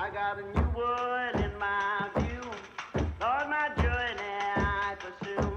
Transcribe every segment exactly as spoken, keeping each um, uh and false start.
I got a new world in my view. Lord, my journey I pursue.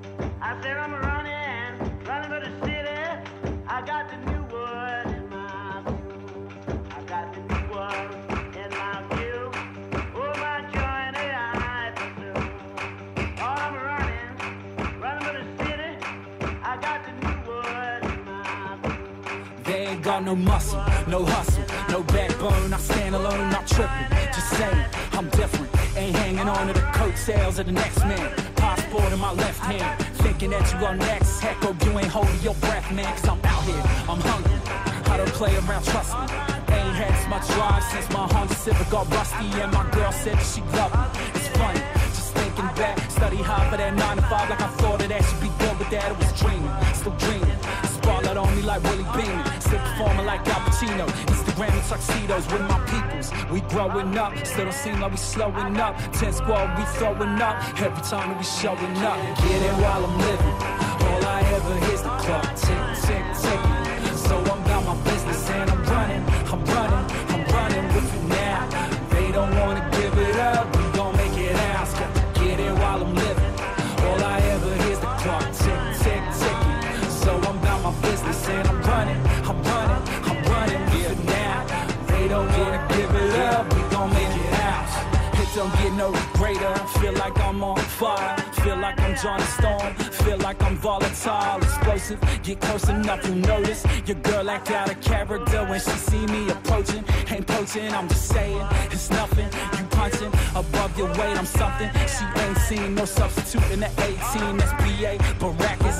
I said I'm running, running for the city. I got the new world in my view. I got the new world in my view. Oh, my journey I pursue. Lord, I'm running, running for the city. I got the new world in my view. They ain't got no muscle, no hustle, no backbone. I stand alone, not tripping. Just saying, I'm different. Ain't hanging on to the coattails of the next man. Passport in my left hand, thinking that you are next. Heck, hope you ain't holding your breath, man. Cause I'm out here, I'm hungry. I don't play around, trust me. Ain't had as much drive since my Honda Civic got rusty. And my girl said that she loved me. It's funny, just thinking back. Study hard for that nine to five, like I thought that I should be good with that. It was dreaming, still dreaming. Spotlight on me like Willie Beeman. Still performing like Al Pacino. Instagram and tuxedos with my peoples. We growing up, still don't seem like we slowing up. Ten squad, we throwing up every time that we showing up. Get it while I'm living. All I ever hear's the clock tick, tick, ticking. So I'm about my business and I'm running, I'm running, I'm running with it now. They don't wanna give it up, we gon' make it ours. Got to get it while I'm living. All I ever hear's the clock tick, tick, ticking. So I'm about my business and I'm running, I'm running, I'm running with it now. They don't wanna give it up, we gon' make it out. It don't get no greater, feel like I'm on fire. Feel like I'm Johnny Storm, feel like I'm volatile, explosive. Get close enough, you'll notice. Your girl act out of character when she see me approaching. Ain't poaching, I'm just saying, it's nothing. You punching above your weight, I'm something. She ain't seen no substitute in the eighteen, that's B A Baracus.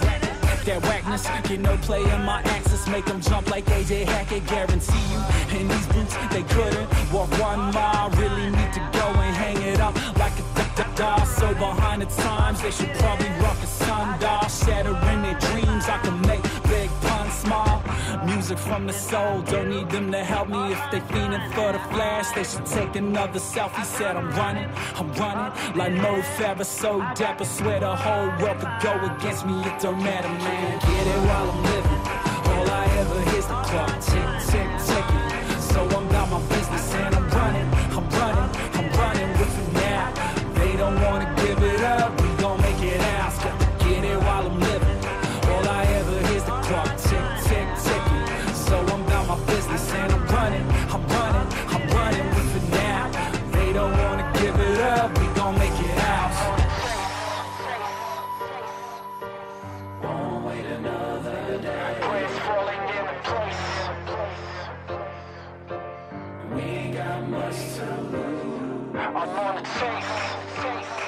That whackness, get no play in my axis. Make them jump like A J Hackett, guarantee you. In these boots, they couldn't walk one mile. Really need to go and hang it up like a da-da-da. So behind the times, they should probably rock a sundial. Shattering their dreams, I can make big puns smile. Music from the soul, don't need them to help me. If they fiending for the flash, they should take another selfie. Said I'm running, I'm running like Mo Farah, so dapper. Swear the whole world could go against me, it don't matter, man. Get it while I'm living. All I ever hear's the clock tick, tick, ticking. So I'm about my business and I'm running, I'm running, I'm running with it now. They don't wanna give it up, we gon' make it ours. Got to get it while I'm living. All I ever hear's the clock tick, tick, ticking. So I'm about my business and I'm running, I'm running, I'm running with it now. They don't wanna give it up, we gon' make it ours. Won't wait another day. Praise falling in place. We ain't got much to lose. I'm on the chase.